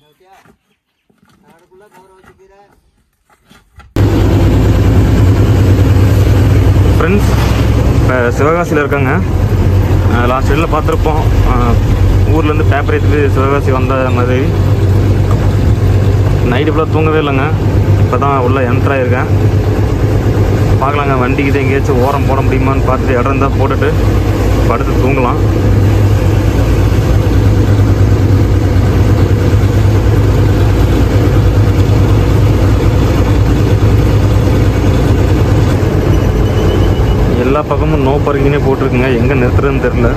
Friends இப்போ சிவகாசியில் இருக்காங்க. Last வீடியோவில் பார்த்துருப்போம், ஊர்லேருந்து பேப்பர் ஏற்றிட்டு சிவகாசி வந்த மாதிரி. நைட்டு ஃபுல்லாக தூங்கவே இல்லைங்க. இப்போ தான் உள்ளே என்ட்ரு ஆகிருக்கேன். பார்க்கலாங்க, வண்டிக்கு எங்கேயாச்சும் ஓரம் போட முடியுமான்னு பார்த்துட்டு இடம் இருந்தால் போட்டுட்டு படுத்து தூங்கலாம். எல்லா பக்கமும் நோ பார்க்கிங்னே போட்டிருக்குங்க. எங்கே நிறுத்துறதுன்னு தெரில.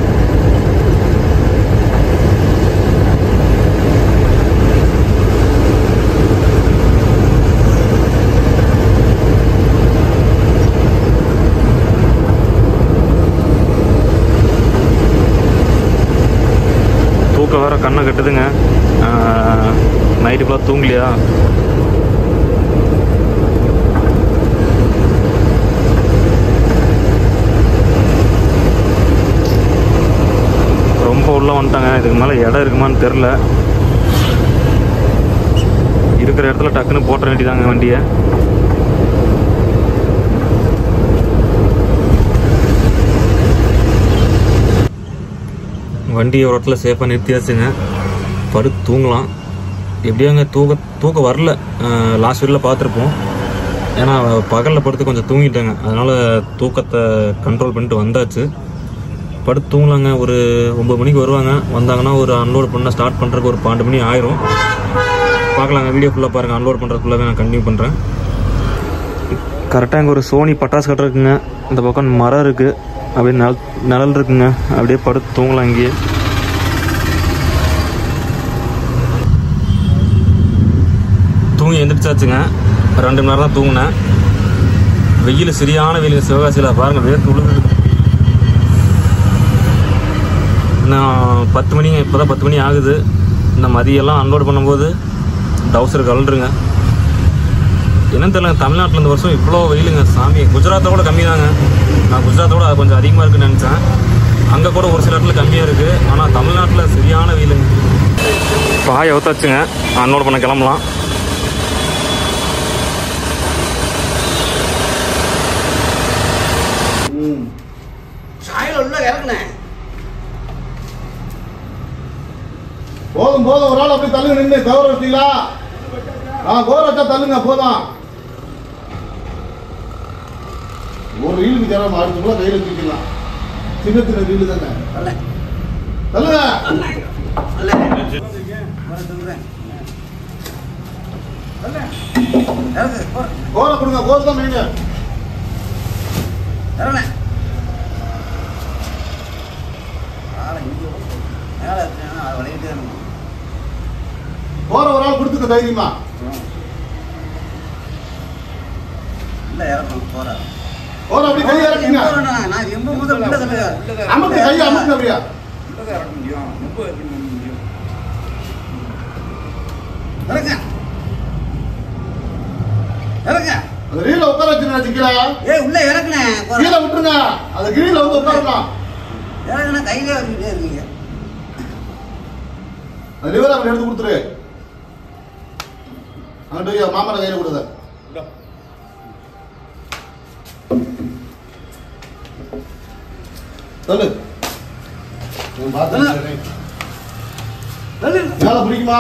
தூக்கம் வேறு கண்ணை கட்டுதுங்க. நைட்டு ஃபுல்லாக தூங்கலையா. ரொம்ப உள்ளே வந்துட்டாங்க. இதுக்கு மேலே இடம் இருக்குமான்னு தெரில. இருக்கிற இடத்துல டக்குன்னு போட்ட வேண்டியதாங்க வண்டியை. வண்டியை ஒரு இடத்துல சேஃபாக நிறுத்தியாச்சுங்க. படுத்து தூங்கலாம். எப்படியாங்க தூக்கம் வரல. லாஸ்ட் வீடியோவில் பார்த்துருப்போம். ஏன்னா பகலில் படுத்து கொஞ்சம் தூங்கிட்டேங்க. அதனால் தூக்கத்தை கண்ட்ரோல் பண்ணிட்டு வந்தாச்சு. படுத்து தூங்கலாங்க. ஒரு 9 மணிக்கு வருவாங்க. வந்தாங்கன்னா ஒரு அன்லோட் பண்ண ஸ்டார்ட் பண்ணுறதுக்கு ஒரு 12 மணி ஆயிரும். பார்க்கலாங்க. வீடியோ ஃபுல்லாக பாருங்கள். அன்லோட் பண்ணுறதுக்குள்ளாவே நான் கண்டினியூ பண்ணுறேன். கரெக்டாக இங்கே ஒரு சோனி பட்டாசு கட்டை இருக்குங்க. இந்த பக்கம் மரம் இருக்குது. அப்படியே நிழல் இருக்குங்க. அப்படியே படுத்து தூங்கலாம். இங்கேயே தூங்கி எந்திரிச்சாச்சுங்க. 2 மணி நேரம் தான் தூங்கினேன். வெயில் சரியான வெயில் சிவகாசியில் பாருங்கள். வேர்த்து விழுது. இன்னும் 10 மணிங்க. இப்போ தான் 10 மணி ஆகுது. இந்த மதியெல்லாம் அன்லோட் பண்ணும்போது டவுசர் கலண்டுருங்க. என்னன்னு தெரியல, தமிழ்நாட்டில் இந்த வருஷம் இவ்வளோ வெயிலுங்க சாமி. குஜராத்தை கூட கம்மி தாங்க. நான் குஜராத்தோட அது கொஞ்சம் அதிகமாக இருக்குன்னு நினச்சேன். அங்கே கூட ஒரு சில இடத்துல கம்மியாக இருக்குது. ஆனால் தமிழ்நாட்டில் சரியான வெயிலுங்க. பாயை ஒத்தாச்சுங்க. அன்லோட் பண்ண கிளம்பலாம். போதும் போதும். ஒரு ஆள் அப்படி தள்ளுங்க. நின்று கவர் வச்சிங்களா? கவர் வச்சா தள்ளுங்க. போதும். ஒரு ரீலுக்கு தராம அடுத்துக்குள்ள கையில தூக்கிடலாம். சின்ன சின்ன ரீலு தானே. தள்ளுங்க. கோர கொடுங்க. கோர் தான் மெயின். போற ஒரு ஆள் கொடுத்துக்க தைரியமா. போற அப்படி கை இறக்குங்க. அமுக்கு கை அமுக்கு. அப்படியா அந்த ரீல உட்கார வச்சு கீழே உள்ள இறக்குனேன். கீழே விட்டுருங்க. அந்த கீழே வந்து உட்காரலாம். கையிலே வந்துட்டே இருக்கீங்க. லிவர் அவன் எடுத்து கொடுத்துரு. அங்கிட்டு மாமரை கையில கொடுத. சொல்லு. மேல பிடிக்குமா?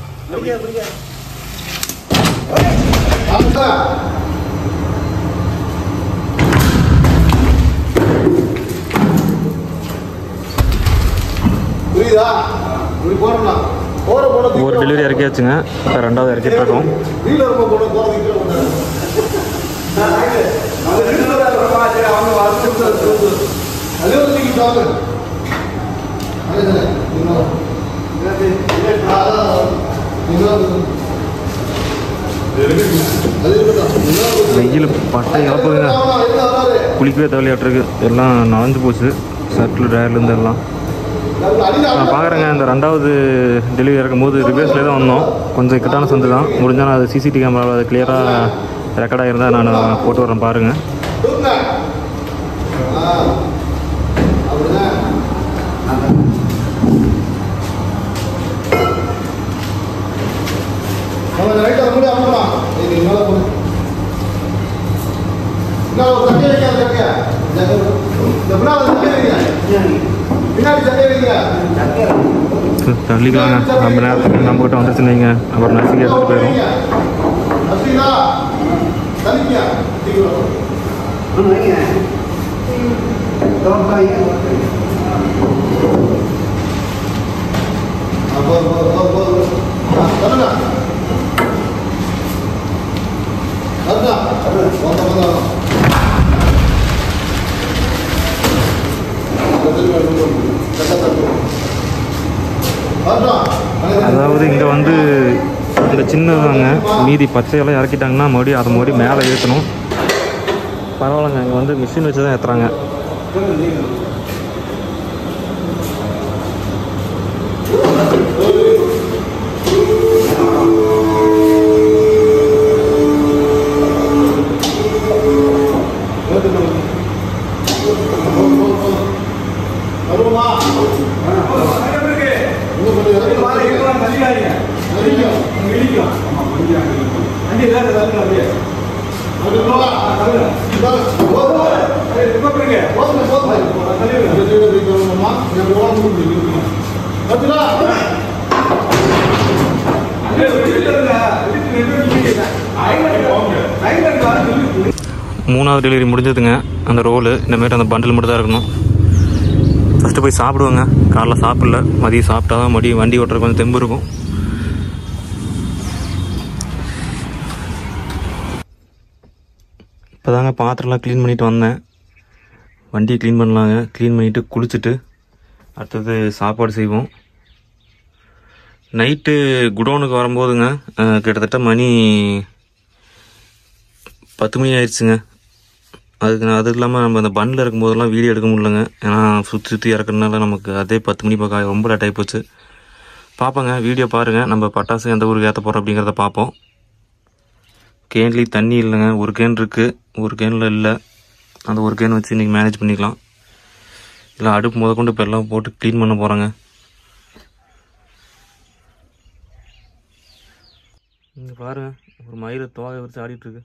புரியுதா? ஒரு டெலிவரி இறக்கியாச்சுங்க. இப்போ 2வது இறக்கிட்டு இருக்கோம். வெயில் பட்டை இழப்புதுங்க. குளிக்கவே தேவையாட்டிருக்கு. எல்லாம் நனைஞ்சு போச்சு. ஷர்ட்டில் ட்ரையர்லேருந்து எல்லாம். நான் பார்க்குறேங்க. இந்த 2வது டெலிவரி இறக்கும்போது ரிவர்ஸ்லேயே தான் வந்தோம். கொஞ்சம் இக்கட்டான சந்து தான். முடிஞ்சால் நான் அது சிசிடிவி கேமராவில் அது கிளியராக ரெக்கார்டாக இருந்தால் நான் போட்டு வரேன் பாருங்கள். தள்ளிக்கலாங்க. நம்ம நேரத்துக்கு நம்ம கிட்ட வந்துருச்சுன்னு வைங்க, அப்புறம் நர்சிங் எடுத்துகிட்டு போயிடும். அதாவது இங்கே வந்து இந்த சின்னதாங்க, மீதி பச்சையெல்லாம் இறக்கிட்டாங்கன்னா மறுபடியும் அதை மறுபடியும் மேலே ஏற்றணும். பரவாயில்லைங்க, இங்கே வந்து மிஷின் வச்சு தான் ஏற்றுறாங்க. மூணாவது டெலிவரி முடிஞ்சதுங்க. அந்த ரோலு இந்தமாரி அந்த பண்டில் மட்டும் தான் இருக்கணும். ஃபஸ்ட்டு போய் சாப்பிடுவாங்க. காலைல சாப்பிடல, மதியம் சாப்பிட்டா தான் மறுபடியும் வண்டி ஓட்டுறதுக்கு கொஞ்சம் தெம்பு இருக்கும். இப்போ தாங்க பாத்திரம்லாம் க்ளீன் பண்ணிவிட்டு வந்தேன். வண்டியை க்ளீன் பண்ணலாங்க. க்ளீன் பண்ணிவிட்டு குளிச்சுட்டு அடுத்தது சாப்பாடு செய்வோம். நைட்டு குடோனுக்கு வரும்போதுங்க கிட்டத்தட்ட மணி 10 மணி ஆயிடுச்சுங்க. அது இல்லாமல் நம்ம அந்த பண்டில் இருக்கும்போதெல்லாம் வீடியோ எடுக்க முடியலங்க. ஏன்னா சுற்றி இறக்குறதுனால நமக்கு அதே 10 மணி பக்கம் ரொம்ப லேட் ஆகி போச்சு. பார்ப்போங்க, வீடியோ பாருங்கள். நம்ம பட்டாசு எந்த ஊருக்கு ஏற்ற போகிறோம் அப்படிங்கிறத பார்ப்போம். கேன்லேயும் தண்ணி இல்லைங்க. ஒரு கேன் இருக்குது, ஒரு கேனில் இல்லை. அந்த ஒரு கேன் வச்சு இன்றைக்கி மேனேஜ் பண்ணிக்கலாம். இல்லை அடுப்பு முதற்கொண்டு இப்போ எல்லாம் போட்டு க்ளீன் பண்ண போகிறாங்க. இங்கே பாருங்கள், ஒரு மயில் தோகை வச்சு ஆடிட்டுருக்கு.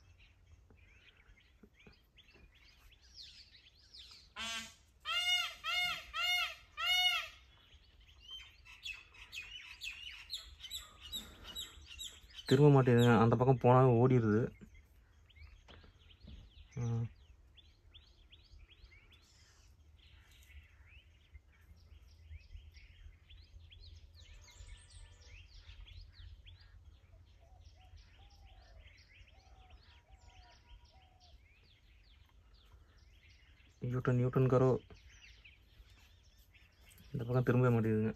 திரும்ப மாட்டேங்குதுங்க. அந்த பக்கம் போனாலும் ஓடிடுது. யூட்டன் கரோ. இந்த பக்கம் திரும்ப மாட்டேங்குதுங்க.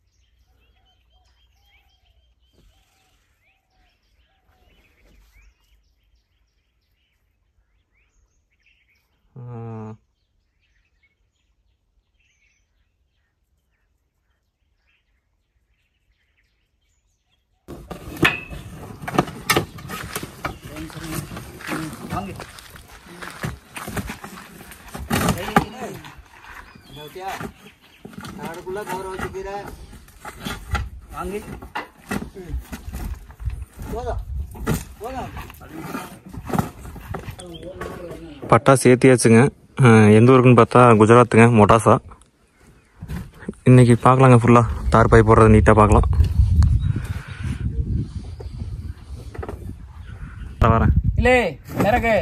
பட்டாசு ஏற்றியாச்சுங்க. எந்த ஊருக்குன்னு பார்த்தா குஜராத்துங்க, மொட்டாசா. இன்றைக்கி பார்க்கலாங்க, ஃபுல்லாக தார் பாய் போடுறது நீட்டாக பார்க்கலாம். வரேன் இல்லை நிறக்கு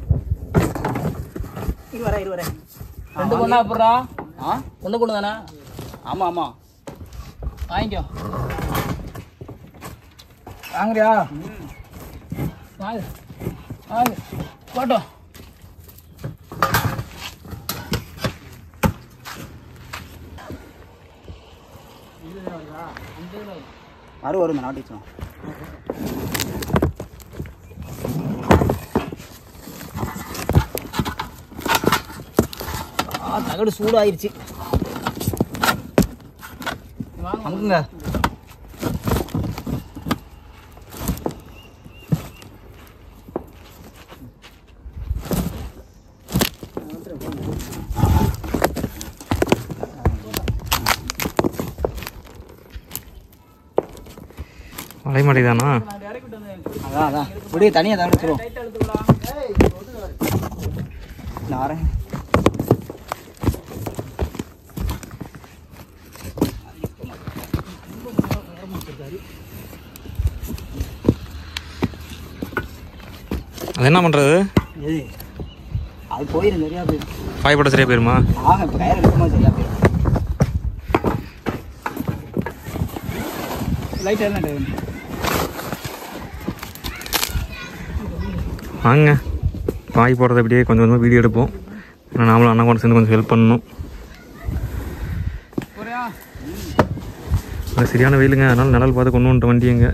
வரேன் 2 பொண்ணா அப்புறா ஒன்று கொண்டு தானே? ஆமாம் ஆமாம், வாங்கிக்கோ. வாங்குறியா? வாங்க வாங்க போட்டோம். வரும் நாட்டி வச்சோம். தகடு சூடாயிருச்சு. வாங்குங்க. வளைய மாட்டேதானா? அதான் அதான் இப்படி தனியாக தான் எடுத்துருவோம். நான் வரேன். அது என்ன பண்ணுறது? அது போயிடும், சரியா போயிடும். பாய் போட சரியா போயிருமா? இப்போ கயிறு எடுக்கும்போது சரியா போயிடும். லைட் எல்லாம் வாங்க பாய் போடுறது அப்படியே கொஞ்சம் கொஞ்சமாக வீடியோ எடுப்போம். ஏன்னா நாமளும் அண்ணா கூட சேர்ந்து கொஞ்சம் ஹெல்ப் பண்ணணும். அது சரியான வெயிலுங்க, அதனால நிழல் பார்த்து கொண்டு வந்துட்ட வண்டிங்க.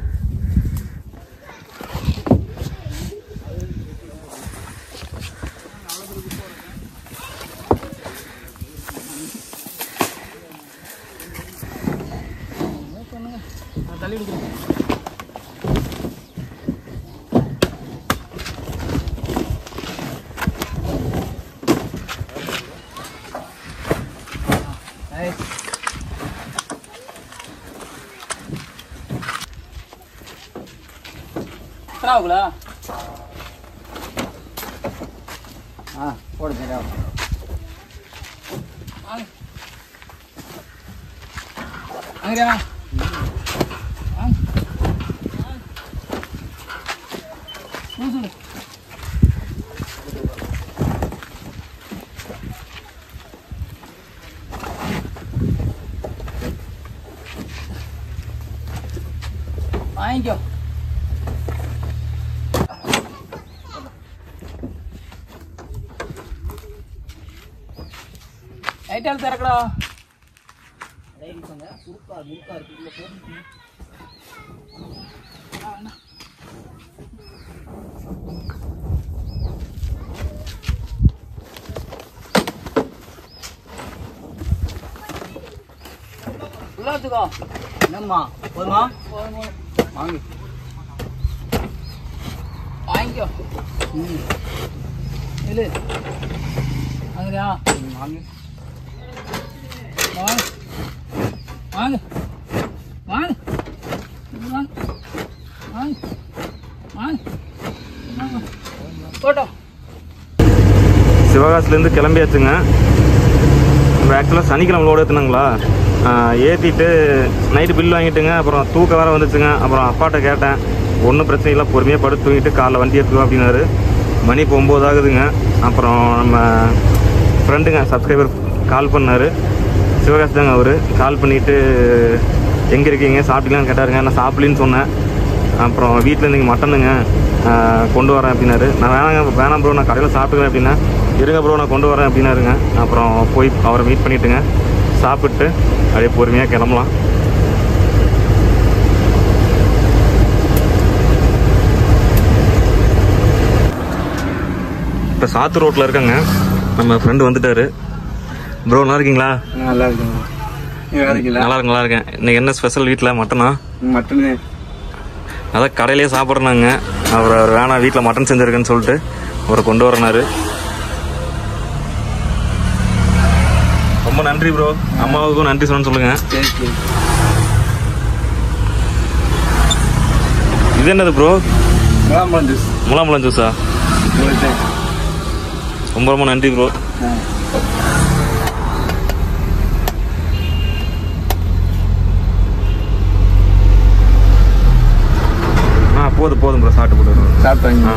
போடு சரியா அங்கேயா வாங்கிக்கோ. லைட்டால் திறக்கடா. உள்ள வச்சுக்கோ. என்னம்மா போதுமா? வாங்கி வாங்கிக்கோ. இல்லை வாங்குறியா? வாங்கி வாங்க வாங்க வாங்க வாங்க வாங்க போட்டோம். சிவகாசிலேருந்து கிளம்பியாச்சுங்க. நம்ம ஆக்சுவலாக சனிக்கிழமை லோடு ஏற்றுனாங்களா, ஏற்றிட்டு நைட்டு பில் வாங்கிட்டுங்க. அப்புறம் தூக்கம் வேறு வந்துச்சுங்க. அப்புறம் அப்பாட்ட கேட்டேன், ஒன்றும் பிரச்சனை இல்லை, பொறுமையாக படுத்து தூங்கிட்டு காலைல வண்டி எடுத்துக்கோ அப்படின்னாரு. மணி இப்போ 9 ஆகுதுங்க. அப்புறம் நம்ம ஃப்ரெண்டுங்க சப்ஸ்கிரைபர் கால் பண்ணார், சிவகாசி தாங்க அவர். கால் பண்ணிவிட்டு எங்கே இருக்கீங்க சாப்பிட்டீங்களான்னு கேட்டாருங்க. நான் சாப்பிட்லின்னு சொன்னேன். அப்புறம் வீட்டில் நீங்கள் மட்டனுங்க கொண்டு வரேன் அப்படின்னாரு. நான் வேணாம் ப்ரோ, நான் கடையில் சாப்பிட்டுக்கிறேன் அப்படின்னா, இருங்க ப்ரோ நான் கொண்டு வரேன் அப்படின்னாருங்க. அப்புறம் போய் அவரை மீட் பண்ணிவிட்டுங்க, சாப்பிட்டு அப்படியே பொறுமையாக கிளம்பலாம். இப்போ சாத்தூர் ரோட்டில் இருக்காங்க, நம்ம ஃப்ரெண்டு வந்துட்டாரு. ப்ரோ நல்லா இருக்கீங்களா? நல்லா இருக்குங்க. நல்லா இருக்கு, நல்லா இருக்கேன். இன்னைக்கு என்ன ஸ்பெஷல் வீட்டில்? மட்டனா? மட்டனு அதான் கடையிலே சாப்பிட்றாங்க. அவர் வேணாம் வீட்டில் மட்டன் செஞ்சுருக்குன்னு சொல்லிட்டு அவரை கொண்டு வரனாரு. ரொம்ப நன்றி ப்ரோ. அம்மாவுக்கும் நன்றி சொல்லணும்னு சொல்லுங்க. இது என்னது ப்ரோ? முலாம்பழம் ஜூஸ். முலாம்பழம் ஜூஸா? ரொம்ப ரொம்ப நன்றி ப்ரோ. போதும் போதும் ப்ரோ, சாப்பிட்டு போட்டு சாப்பிட்டாங்க.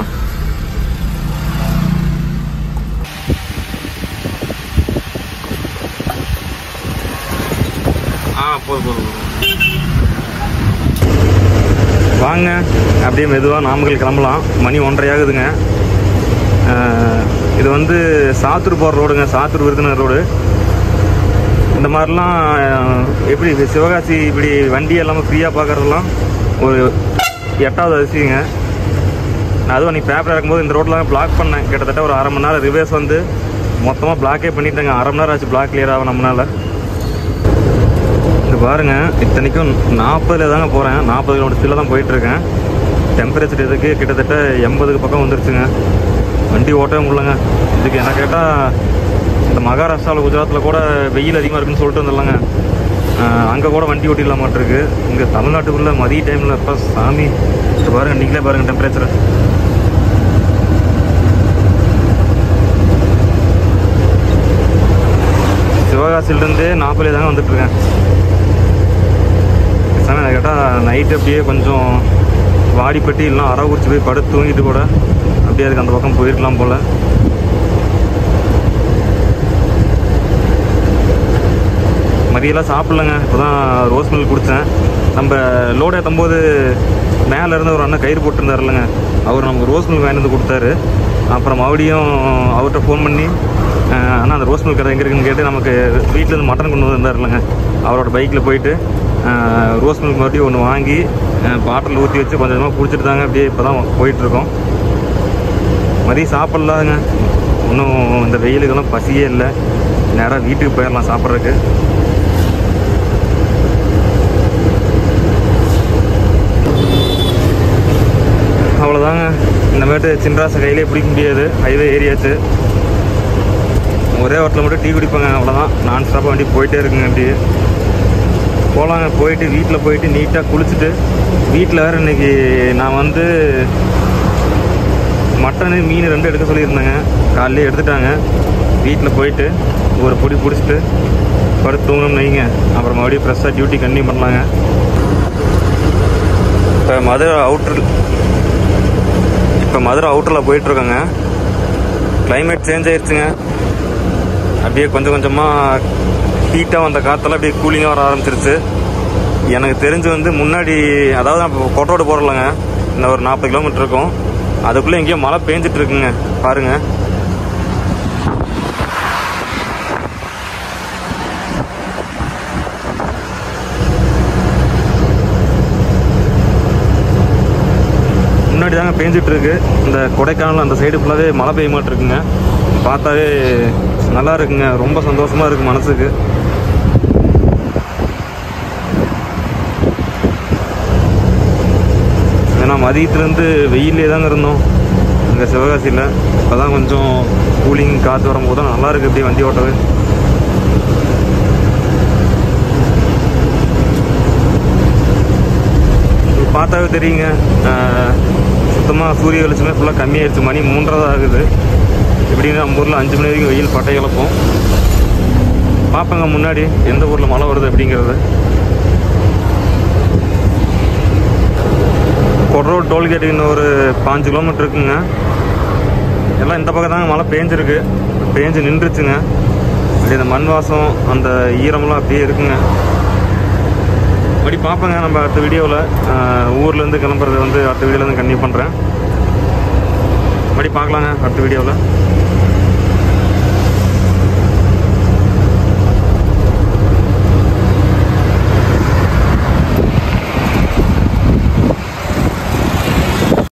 போதும் போதும். வாங்க அப்படியே மெதுவாக நாமக்கல் கிளம்பலாம். மணி 1:30 ஆகுதுங்க. இது வந்து சாத்தூர் போகிற ரோடுங்க, சாத்தூர் விருதுநகர் ரோடு. இந்த மாதிரிலாம் எப்படி சிவகாசி இப்படி வண்டி எல்லாமே ஃப்ரீயாக பார்க்குறதெல்லாம் ஒரு 8வது அதிசயங்க. நான் அதுவும் அன்றைக்கி பேப்பர் இறக்கும்போது இந்த ரோட்டில் பிளாக் பண்ணேன். கிட்டத்தட்ட ஒரு 1/2 மணி நேரம் ரிவர்ஸ் வந்து மொத்தமாக பிளாக்கே பண்ணிட்டேங்க. 1/2 மணி நேரம் ஆச்சு பிளாக் கிளியர் ஆகும் நம்மளால். இது பாருங்கள், இத்தனைக்கும் 40ல் தாங்க போகிறேன். 40 கிலோமீட்டர் ஸ்பீடில் தான் போயிட்டுருக்கேன். டெம்பரேச்சர் இதுக்கு கிட்டத்தட்ட 80க்கு பக்கம் வந்துருச்சுங்க. வண்டி ஓட்டவே முடியலங்க. இதுக்கு என்ன கேட்டால் இந்த மகாராஷ்டிராவில் குஜராத்தில் கூட வெயில் அதிகமாக இருக்குன்னு சொல்லிட்டு வந்துடலாங்க. அங்கே கூட வண்டி ஓட்டிடலாம் மாட்டிருக்கு. இங்கே தமிழ்நாட்டுக்குள்ளே மதிய டைமில் இப்போ சாமி பாருங்கள், நீங்களே பாருங்கள் டெம்பரேச்சர். சிவகாசியிலேருந்தே நாற்பது தாங்க வந்துட்டுருக்கேன். சாமி அதை கேட்டால் நைட்டு அப்படியே கொஞ்சம் வாடிப்பட்டி இல்லைனா அரவக்குறிச்சி போய் படுத்து தூங்கிட்டு கூட அப்படியே அதுக்கு அந்த பக்கம் போயிருக்கலாம் போல். மதியெல்லாம் சாப்பிட்லங்க, இப்போ தான் ரோஸ் மில்க் குடித்தேன். நம்ம லோடு ஏற்றும்போது மேலே இருந்து ஒரு அண்ணன் கயிறு போட்டிருந்தார் இல்லைங்க, அவர் நமக்கு ரோஸ் மில்க் வாங்கிட்டு வந்து கொடுத்தாரு. அப்புறம் மறுபடியும் அவர்கிட்ட ஃபோன் பண்ணி ஆனால் அந்த ரோஸ் மில்க் கடை எங்கே இருக்குன்னு கேட்டு நமக்கு வீட்டிலேருந்து மட்டன் கொண்டு வந்திருந்தார் இல்லைங்க, அவரோட பைக்கில் போயிட்டு ரோஸ் மில்க் மறுபடியும் ஒன்று வாங்கி பாட்டில் ஊற்றி வச்சு கொஞ்சம் கொஞ்சமாக குடிச்சிட்டு தாங்க அப்படியே இப்போ தான் போயிட்டுருக்கோம். மதியம் சாப்பிட்லாங்க, இன்னும் இந்த வெயிலுக்கெல்லாம் பசியே இல்லை. நேராக வீட்டுக்கு போயிடலாம் சாப்பிட்றதுக்கு. அவ்வளோதாங்க, இந்தமாதிரி சின்ராசை கையிலே பிடிக்க முடியாது, ஹைவே ஏரியாச்சு. ஒரே ஹோட்டலில் மட்டும் டீ குடிப்பாங்க, அவ்வளோதான். நான் ஸ்டாப்பாக வண்டி போயிட்டே இருக்குங்க. அப்படியே போகலாங்க. போயிட்டு வீட்டில் போயிட்டு நீட்டாக குளிச்சுட்டு, வீட்டில் வேறு இன்றைக்கி நான் வந்து மட்டனு மீன் 2 எடுக்க சொல்லியிருந்தேங்க, காலையிலே எடுத்துட்டாங்க. வீட்டில் போயிட்டு ஒரு பொடி பிடிச்சிட்டு படுத்து தூங்கணும்னு வைங்க, அப்புறம் மறுபடியும் ஃப்ரெஷ்ஷாக டியூட்டி கண்டினியூ பண்ணலாங்க. இப்போ மதுரை அவுட்டரில் போயிட்டுருக்கோங்க. கிளைமேட் சேஞ்ச் ஆயிடுச்சுங்க. அப்படியே கொஞ்சம் கொஞ்சமாக ஹீட்டாக வந்த காற்றெல்லாம் அப்படியே கூலிங்காக வர ஆரம்பிச்சிருச்சு. எனக்கு தெரிஞ்சு வந்து முன்னாடி, அதாவது நான் கொட்டோடு போகிறலங்க, இன்னும் ஒரு 40 கிலோமீட்டர் இருக்கும், அதுக்குள்ளே எங்கேயோ மழை பேஞ்சிட்டு இருக்குங்க பாருங்கள். முன்னாடி தாங்க பேஞ்சிட்ருக்கு. இந்த கொடைக்கானல் அந்த சைடு ஃபுல்லாகவே மழை பெய்ய மாட்டிருக்குங்க. பார்த்தாவே நல்லா இருக்குங்க, ரொம்ப சந்தோஷமாக இருக்குது மனசுக்கு. ஏன்னா மதியத்துலேருந்து வெயிலே தாங்க இருந்தோம் இங்கே சிவகாசியில். இப்போ தான் கொஞ்சம் கூலிங் காற்று வரும்போது தான் நல்லா இருக்குது அப்படியே வண்டி ஓட்டவே. பார்த்தாவே தெரியுங்க, சுத்தமாக சூரிய வெளிச்சமே ஃபுல்லாக கம்மியாகிடுச்சு. மணி 3:30 ஆகுது. எப்படின்னா நம்ம ஊரில் 5 மணி வரைக்கும் வெயில் பட்டை கிளப்போம். பார்ப்பேங்க முன்னாடி எந்த ஊரில் மழை வருது அப்படிங்கிறது. கொடரோடு டோல்கேட்டு இன்னும் ஒரு 5 கிலோமீட்டர் இருக்குங்க. எல்லாம் இந்த பக்கம் தாங்க மழை பேஞ்சிருக்கு, பேஞ்சு நின்றுச்சுங்க. அப்படியே அந்த மண் வாசம் அந்த ஈரமெல்லாம் அப்படியே இருக்குங்க. அப்படி பார்ப்பேங்க நம்ம அடுத்த வீடியோவில். ஊர்லேருந்து கிளம்புறது வந்து அடுத்த வீடியோவில் கண்டினியூ பண்ணுறேன். அப்படி பார்க்கலாங்க அடுத்த வீடியோவில்.